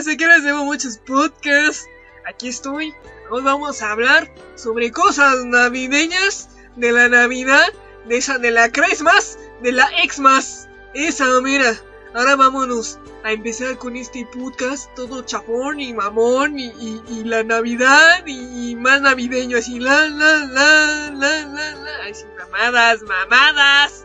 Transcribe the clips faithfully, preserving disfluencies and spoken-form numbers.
ya sé que les debo muchos podcasts. Aquí estoy. Hoy vamos a hablar sobre cosas navideñas, de la Navidad, de esa, de la Christmas, de la Xmas. Esa, mira. Ahora vámonos a empezar con este podcast todo chafón y mamón y, y, y la Navidad y, y más navideño, así la la la la la la, así mamadas, mamadas.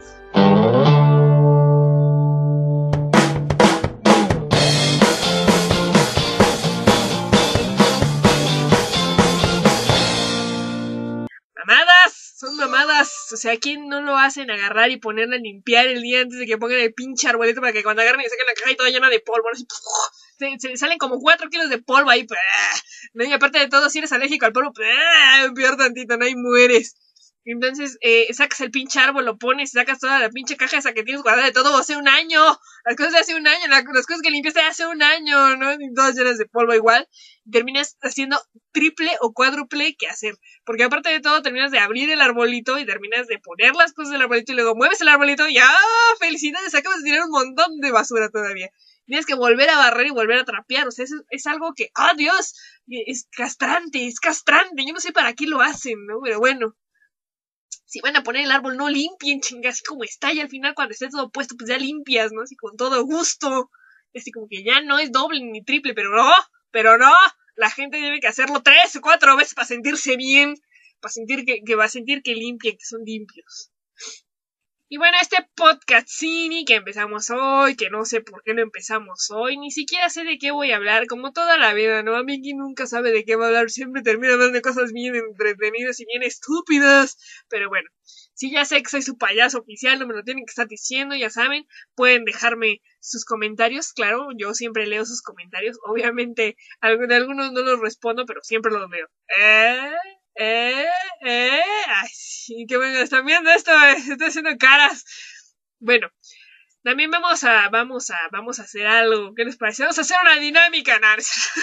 Mamadas, son mamadas. O sea, ¿quién no lo hacen agarrar y ponerla a limpiar el día antes de que pongan el pinche arbolito para que cuando agarren y saquen la caja y toda llena de polvo? Así, se, se salen como cuatro kilos de polvo ahí. Y aparte de todo, si eres alérgico al polvo, peor tantito, no hay mueres. Entonces, eh, sacas el pinche árbol, lo pones, sacas toda la pinche caja esa que tienes guardada de todo hace un año. Las cosas de hace un año, las cosas que limpiaste hace un año, ¿no? Y todas llenas de polvo igual. Y terminas haciendo triple o cuádruple que hacer. Porque aparte de todo, terminas de abrir el arbolito y terminas de poner las cosas del arbolito y luego mueves el arbolito y ¡ah! ¡Felicidades! Acabas de tirar un montón de basura todavía. Tienes que volver a barrer y volver a trapear. O sea, es, es algo que, ¡oh Dios! Es castrante, es castrante. Yo no sé para qué lo hacen, ¿no? Pero bueno. Si van a poner el árbol, no limpien, chinga, así como está, y al final cuando esté todo puesto, pues ya limpias, ¿no? Así con todo gusto. Así como que ya no es doble ni triple, pero no, pero no. La gente tiene que hacerlo tres o cuatro veces para sentirse bien, para sentir que, que va a sentir que limpian, que son limpios. Y bueno, este podcastini que empezamos hoy, que no sé por qué lo empezamos hoy, ni siquiera sé de qué voy a hablar, como toda la vida, ¿no? A mí quien nunca sabe de qué va a hablar, siempre termina hablando de cosas bien entretenidas y bien estúpidas, pero bueno, si ya sé que soy su payaso oficial, no me lo tienen que estar diciendo, ya saben, pueden dejarme sus comentarios, claro, yo siempre leo sus comentarios, obviamente, de algunos no los respondo, pero siempre los leo. ¿Eh? Eh, eh, ay, sí, qué bueno, están viendo esto, estoy haciendo caras. Bueno, también vamos a, vamos a, vamos a hacer algo, ¿qué les parece? Vamos a hacer una dinámica, ¿no?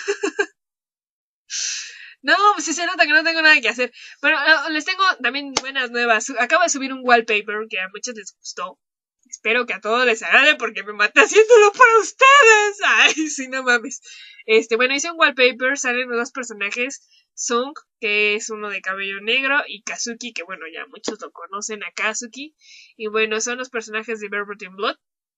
No, pues sí se nota que no tengo nada que hacer. Bueno, les tengo también buenas nuevas. Acabo de subir un wallpaper que a muchos les gustó. Espero que a todos les agrade porque me maté haciéndolo para ustedes. Ay, sí, no mames. Este, bueno, hice un wallpaper, salen los dos personajes. Sung, que es uno de cabello negro, y Kazuki, que bueno, ya muchos lo conocen a Kazuki. Y bueno, son los personajes de Velvet in Blood.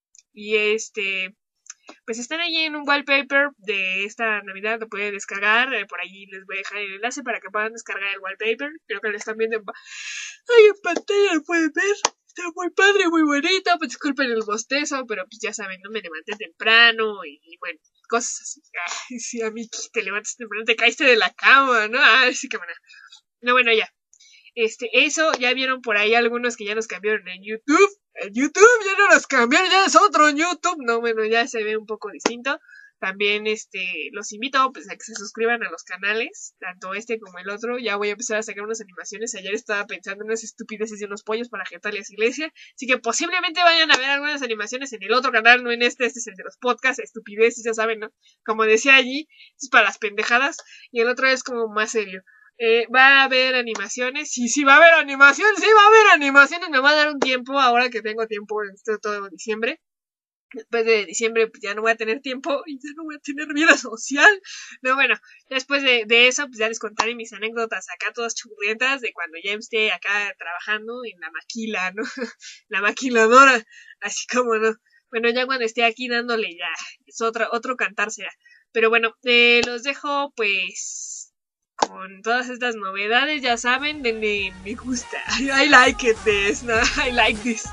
Y este, pues están allí en un wallpaper de esta Navidad, lo pueden descargar. Eh, por allí les voy a dejar el enlace para que puedan descargar el wallpaper. Creo que lo están viendo en, pa- Ay, en pantalla, lo pueden ver. Está muy padre, muy bonito. Pues disculpen el bostezo, pero pues ya saben, no me levanté temprano y, y bueno, cosas así. Ay, sí, a mí te levantas temprano, te caíste de la cama, ¿no? Ay, sí, que bueno. No, bueno, ya. Este, eso, ya vieron por ahí algunos que ya nos cambiaron en YouTube. En YouTube ya no los cambiaron, ya es otro YouTube. No, bueno, ya se ve un poco distinto. También, este, los invito pues, a que se suscriban a los canales, tanto este como el otro. Ya voy a empezar a sacar unas animaciones. Ayer estaba pensando en unas estupideces de unos pollos para Getalias Iglesia. Así que posiblemente vayan a ver algunas animaciones en el otro canal, no en este. Este es el de los podcasts, estupideces, ya saben, ¿no? Como decía allí, es para las pendejadas. Y el otro es como más serio. Eh, va a haber animaciones, sí, sí va a haber animación, sí va a haber animaciones, me va a dar un tiempo, ahora que tengo tiempo en este todo diciembre. Después de diciembre pues ya no voy a tener tiempo y ya no voy a tener vida social. No, bueno, después de, de eso pues ya les contaré mis anécdotas acá todas churrientas de cuando ya esté acá trabajando en la maquila, ¿no? La maquiladora, así como no. Bueno, ya cuando esté aquí dándole ya, es otro, otro cantar será. Pero bueno, eh, los dejo pues con todas estas novedades, ya saben, denle me gusta. I like it this, ¿no? I like this.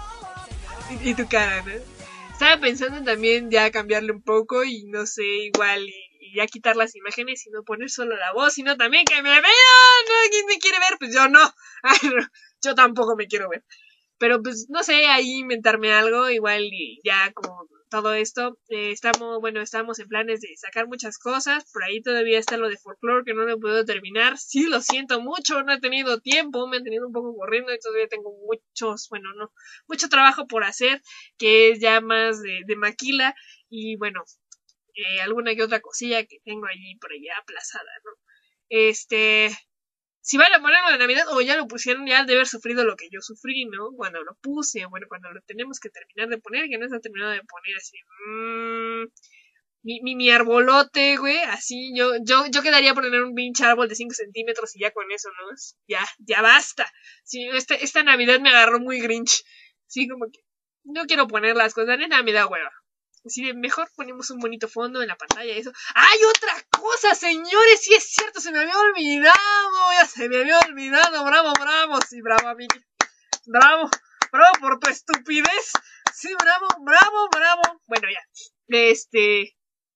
Y, y tu cara, ¿no? Estaba pensando también ya cambiarle un poco y no sé, igual y, y ya quitar las imágenes y no poner solo la voz, sino también que me vean, ¿no? ¿Quién me quiere ver? Pues yo no. Ay, no, yo tampoco me quiero ver. Pero pues no sé, ahí inventarme algo, igual y ya como todo esto, eh, estamos, bueno, estamos en planes de sacar muchas cosas, por ahí todavía está lo de folklore que no lo puedo terminar, sí lo siento mucho, no he tenido tiempo, me han tenido un poco corriendo y todavía tengo muchos, bueno, no, mucho trabajo por hacer, que es ya más de, de maquila, y bueno, eh, alguna que otra cosilla que tengo allí por allá aplazada, ¿no? Este, si van a ponerlo de Navidad o ya lo pusieron, ya han de haber sufrido lo que yo sufrí, ¿no? Cuando lo puse, bueno, cuando lo tenemos que terminar de poner, que no está terminado de poner así. Mmm, mi, mi, mi arbolote, güey, así, yo, yo, yo quedaría por tener un pinche árbol de cinco centímetros y ya con eso, ¿no? Ya, ya basta. Sí, este, esta Navidad me agarró muy Grinch. Sí, como que no quiero poner las cosas, neta me da hueva. Así de mejor ponemos un bonito fondo en la pantalla y eso. ¡Hay otra cosa, señores! Sí es cierto, se me había olvidado, ya se me había olvidado. Bravo, bravo, sí, bravo, amigo. Bravo, bravo por tu estupidez. Sí, bravo, bravo, bravo. Bueno, ya. Este...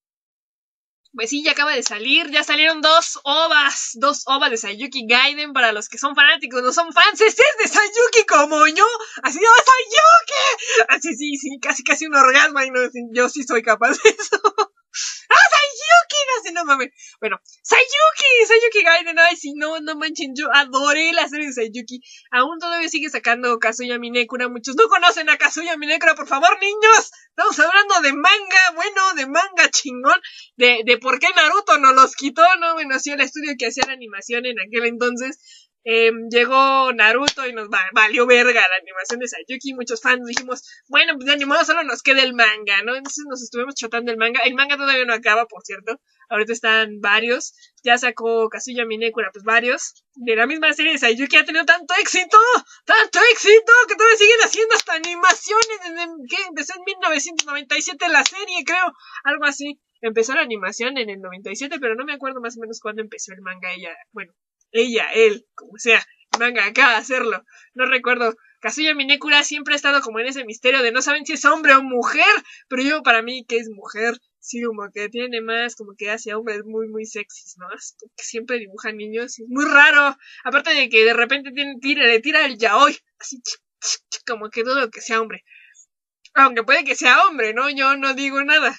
Pues sí, ya acaba de salir, ya salieron dos ovas, dos ovas de Sayuki Gaiden para los que son fanáticos, no son fans, este es de Sayuki como yo, así no, Sayuki, así sí, sí, casi casi un orgasmo y no, yo sí soy capaz de eso. ¡Ah, Sayuki! No sé, no mames. Bueno, Sayuki, Sayuki Gaiden, ay, sí, no, no manchen, yo adoré la serie de Sayuki. Aún todavía sigue sacando Kazuya Minekura, muchos no conocen a Kazuya Minekura, por favor, niños. Estamos hablando de manga, bueno, de manga chingón, de, de por qué Naruto nos los quitó, ¿no? Bueno, sí, el estudio que hacía la animación en aquel entonces. Eh, llegó Naruto y nos va, valió verga la animación de Sayuki. Muchos fans dijimos, bueno, pues de animado solo nos queda el manga, ¿no? Entonces nos estuvimos chotando el manga. El manga todavía no acaba, por cierto. Ahorita están varios. Ya sacó Kazuya Minekura, pues varios. De la misma serie de Sayuki ha tenido tanto éxito, tanto éxito, que todavía siguen haciendo hasta animaciones. Desde que empezó en mil novecientos noventa y siete la serie, creo. Algo así. Empezó la animación en el noventa y siete, pero no me acuerdo más o menos cuándo empezó el manga ella. Bueno. Ella, él, como sea, manga acá a hacerlo. No recuerdo. Kazuya Minekura siempre ha estado como en ese misterio de no saben si es hombre o mujer, pero yo para mí que es mujer, sí, como que tiene más, como que hace hombres muy, muy sexys, ¿no? Es que siempre dibuja niños, es muy raro. Aparte de que de repente tiene, tira, le tira el yaoi, así, ch, ch, ch, como que dudo que sea hombre. Aunque puede que sea hombre, ¿no? Yo no digo nada.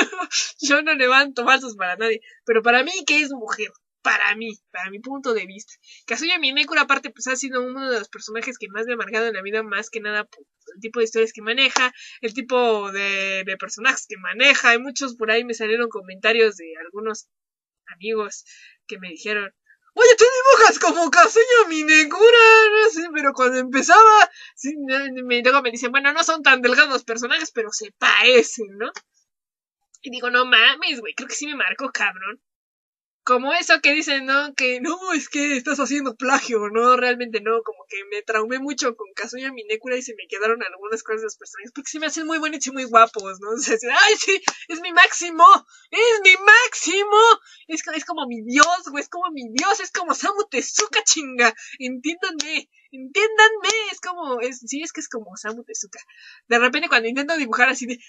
Yo no levanto falsos para nadie. Pero para mí que es mujer. Para mí, para mi punto de vista. Kazuya Minekura aparte pues ha sido uno de los personajes que más me ha marcado en la vida, más que nada por el tipo de historias que maneja, el tipo de, de personajes que maneja. Hay muchos por ahí me salieron comentarios de algunos amigos que me dijeron, oye, tú dibujas como Kazuya Minekura, no sé, pero cuando empezaba, sí, me, luego me dicen, bueno, no son tan delgados los personajes, pero se parecen, ¿no? Y digo, no mames, güey, creo que sí me marcó, cabrón. Como eso que dicen, ¿no? Que no, es que estás haciendo plagio, no, realmente no, como que me traumé mucho con Kazuya Minekura y se me quedaron algunas cosas de los personajes, porque se me hacen muy bonitos y muy guapos, ¿no? O sea, ay, sí, es mi máximo, es mi máximo, es, es como mi dios, güey, es como mi dios, es como Osamu Tezuka, chinga, entiéndanme, entiéndanme, es como, es, sí, es que es como Osamu Tezuka. De repente cuando intento dibujar así de,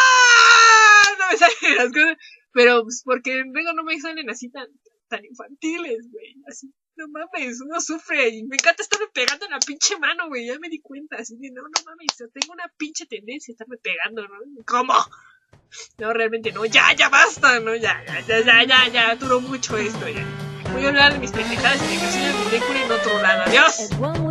¡ah! No me salen las cosas. Pero, pues, porque luego no me salen así tan, tan infantiles, güey. Así, no mames, uno sufre. Y me encanta estarme pegando en la pinche mano, güey. Ya me di cuenta. Así de, no, no mames, tengo una pinche tendencia a estarme pegando, ¿no? ¿Cómo? No, realmente no. Ya, ya basta, ¿no? Ya, ya, ya, ya, ya, ya. Duró mucho esto, ya. Voy a hablar de mis pendejadas y de Kazuya Minekura en otro lado. ¡Adiós!